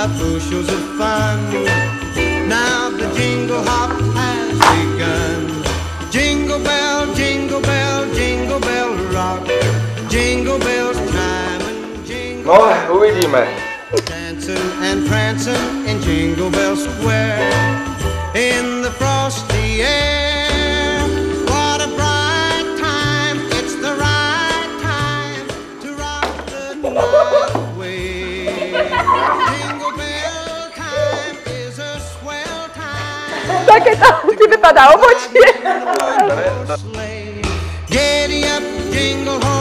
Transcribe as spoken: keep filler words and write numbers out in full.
buy bushels of fun. Now the jingle hop has begun. Jingle bell, jingle bell, jingle bell rock. Jingle bells chime and jingle. No, uvidíme. Dancing and prancing in Jingle Bell Square. In the frosty air. What a bright time. It's the right time to rock the night away. Jingle bell time is a swell time. Také tam ti vypadá obočie. Giddy up, jingle horse.